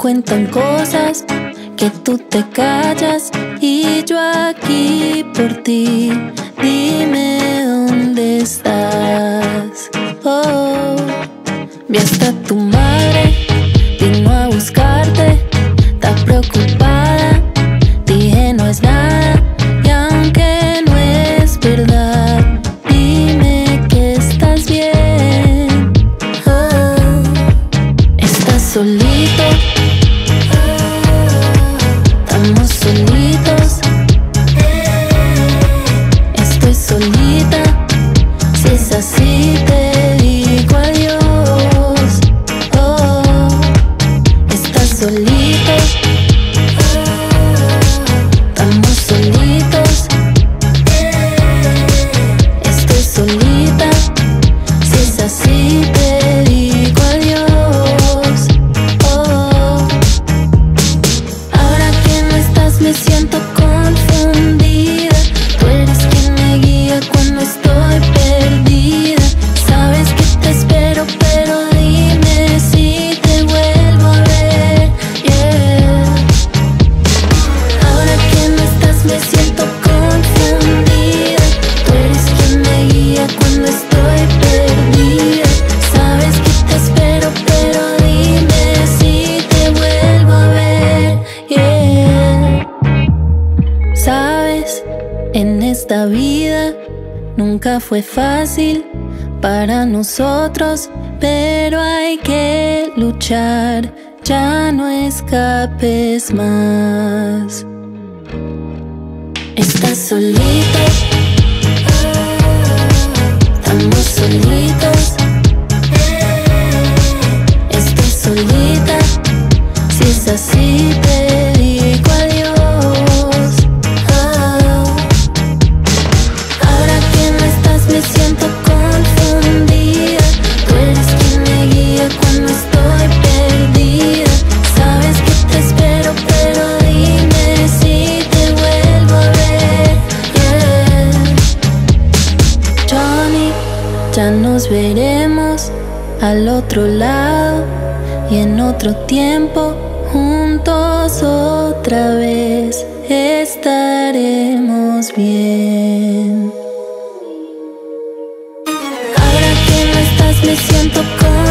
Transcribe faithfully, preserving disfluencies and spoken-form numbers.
cuentan cosas que tú te callas y yo aquí por ti. Dime dónde estás. Oh, vi hasta tu madre, vino a buscarte, está preocupada. Dije no es nada, y aunque no es verdad, dime que estás bien. Oh, estás solito, estamos solitos. Estoy solita, si es así te digo adiós. Oh, estás solito, estamos solitos. Estoy solita, si es así te digo adiós. Oh, ahora que no estás me siento confundida. Tú eres quien me guía cuando estoy perdida. Sabes que te espero, pero dime si te vuelvo a ver. Yeah. Ahora que no estás me siento confundida. Tú eres quien me guía cuando estoy perdida. Sabes que te espero, pero dime si te vuelvo a ver. Yeah. Sabes, en esta vida nunca fue fácil para nosotros, pero hay que luchar, ya no escapes más. Estás solito, estamos solitos. Estoy solita, si es así te digo adiós. Oh, ahora que no estás me siento confundida. Tú eres quien me guía cuando estoy perdida. Sabes que te espero, pero dime si te vuelvo a ver. Yeah. Johnny, ya nos veremos al otro lado y en otro tiempo juntos otra vez estaremos bien. Ahora que no estás me siento con